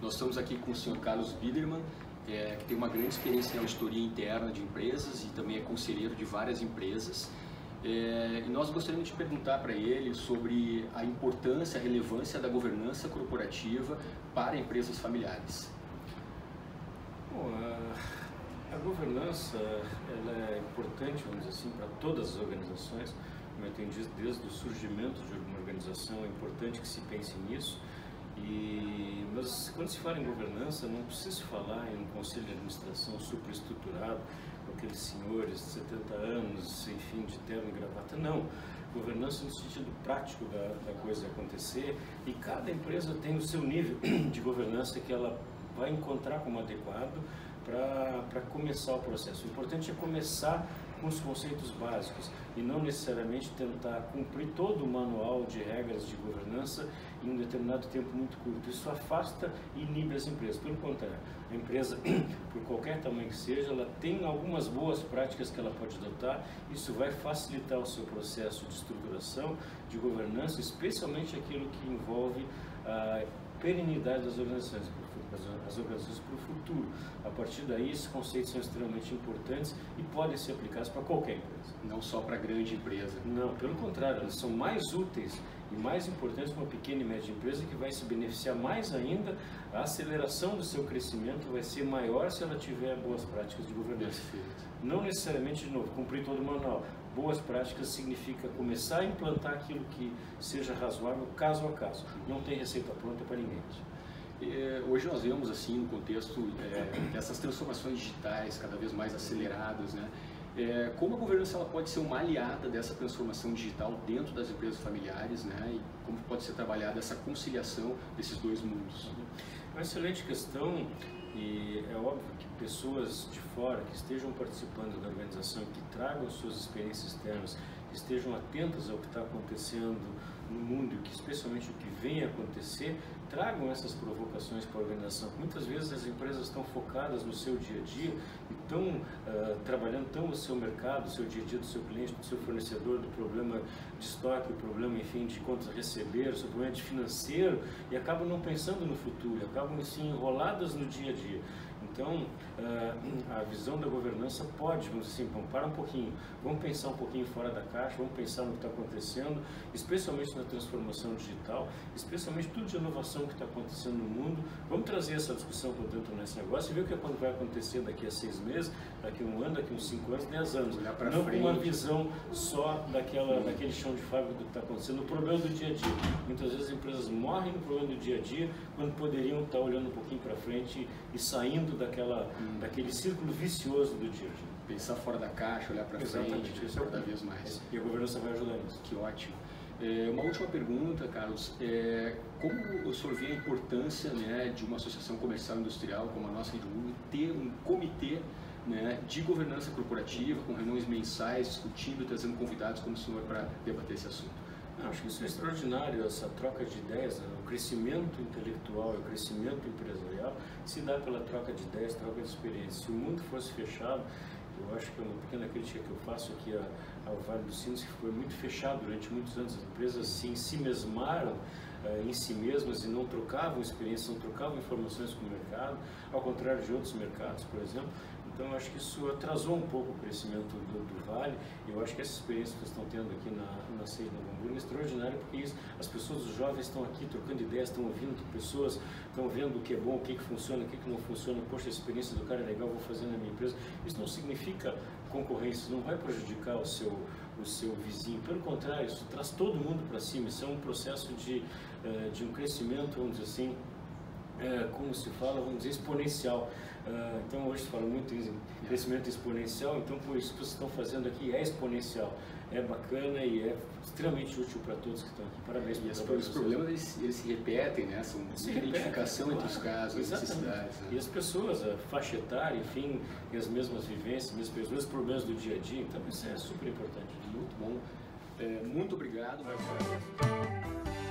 Nós estamos aqui com o senhor Carlos Biderman, que tem uma grande experiência em auditoria interna de empresas e também é conselheiro de várias empresas. E nós gostaríamos de perguntar para ele sobre a importância, a relevância da governança corporativa para empresas familiares. Bom, a governança ela é importante, vamos dizer assim, para todas as organizações. Como eu tenho dito, desde o surgimento de uma organização é importante que se pense nisso. Mas quando se fala em governança, não precisa se falar em um conselho de administração superestruturado, com aqueles senhores de 70 anos, enfim, de terno e gravata. Não. Governança no sentido prático da coisa acontecer, e cada empresa tem o seu nível de governança que ela vai encontrar como adequado para começar o processo. O importante é começar com os conceitos básicos e não necessariamente tentar cumprir todo o manual de regras de governança em um determinado tempo muito curto. Isso afasta e inibe as empresas. Pelo contrário, a empresa, por qualquer tamanho que seja, ela tem algumas boas práticas que ela pode adotar. Isso vai facilitar o seu processo de estruturação, de governança, especialmente aquilo que envolve a perenidade das organizações, as organizações para o futuro. A partir daí, esses conceitos são extremamente importantes e podem ser aplicados para qualquer empresa. Não só para a grande empresa. Não, pelo contrário, elas são mais úteis e mais importantes para uma pequena e média empresa, que vai se beneficiar mais ainda. A aceleração do seu crescimento vai ser maior se ela tiver boas práticas de governança. Não necessariamente, de novo, cumprir todo o manual. Boas práticas significa começar a implantar aquilo que seja razoável, caso a caso. Não tem receita pronta para ninguém. Hoje nós vemos, assim, no contexto dessas transformações digitais cada vez mais aceleradas, né? Como a governança ela pode ser uma aliada dessa transformação digital dentro das empresas familiares, né? E como pode ser trabalhada essa conciliação desses dois mundos? É uma excelente questão, e é óbvio que pessoas de fora que estejam participando da organização, que tragam suas experiências externas, que estejam atentas ao que está acontecendo no mundo e que, especialmente o que vem a acontecer, tragam essas provocações para a organização. Muitas vezes as empresas estão focadas no seu dia a dia e estão trabalhando tão o seu mercado, o seu dia a dia do seu cliente, do seu fornecedor, do problema de estoque, o problema, enfim, de contas a receber, o seu problema de financeiro, e acabam não pensando no futuro, acabam assim enroladas no dia a dia. Então, a visão da governança pode, vamos dizer assim, para um pouquinho, vamos pensar um pouquinho fora da caixa, vamos pensar no que está acontecendo, especialmente na transformação digital, especialmente tudo de inovação que está acontecendo no mundo. Vamos trazer essa discussão para dentro desse negócio e ver o que vai acontecer daqui a 6 meses, daqui a 1 ano, daqui a uns 5 anos, 10 anos. Não com uma visão só daquele chão de fábrica do que está acontecendo, o problema do dia a dia. Muitas vezes as empresas morrem no problema do dia a dia, quando poderiam estar olhando um pouquinho para frente e saindo daquele círculo vicioso do dia a dia. Pensar fora da caixa, olhar para frente, cada vez mais. E a governança vai ajudar nisso. Que ótimo. Uma última pergunta, Carlos. Como o senhor vê a importância, né, de uma associação comercial e industrial como a nossa Rede Google ter um comitê, né, de governança corporativa, com reuniões mensais, discutindo, trazendo convidados como o senhor para debater esse assunto? Acho que isso é extraordinário, essa troca de ideias, né? O crescimento intelectual e o crescimento empresarial se dá pela troca de ideias, troca de experiências. Se o mundo fosse fechado, eu acho que é uma pequena crítica que eu faço aqui ao Vale dos Sinos, que foi muito fechado durante muitos anos. As empresas se mesmaram em si mesmas e não trocavam experiências, não trocavam informações com o mercado, ao contrário de outros mercados, por exemplo. Então, eu acho que isso atrasou um pouco o crescimento do Vale. Eu acho que essa experiência que vocês estão tendo aqui na sede de Novo Hamburgo é extraordinária, porque isso, as pessoas, os jovens estão aqui trocando ideias, estão ouvindo pessoas, estão vendo o que é bom, o que funciona, o que não funciona. Poxa, a experiência do cara é legal, vou fazer na minha empresa. Isso não significa concorrência, isso não vai prejudicar o seu vizinho. Pelo contrário, isso traz todo mundo para cima. Isso é um processo de um crescimento, vamos dizer assim, como se fala, vamos dizer, exponencial. Então hoje se fala muito em crescimento exponencial, então por isso que vocês estão fazendo aqui é exponencial, é bacana e é extremamente útil para todos que estão aqui. Parabéns por isso. Os problemas eles se repetem, né? São muita identificação entre os casos, as necessidades. Né? E as pessoas, a faixa etária, enfim, tem as mesmas vivências, os mesmos problemas do dia a dia, então isso é super importante. Muito bom. Muito obrigado.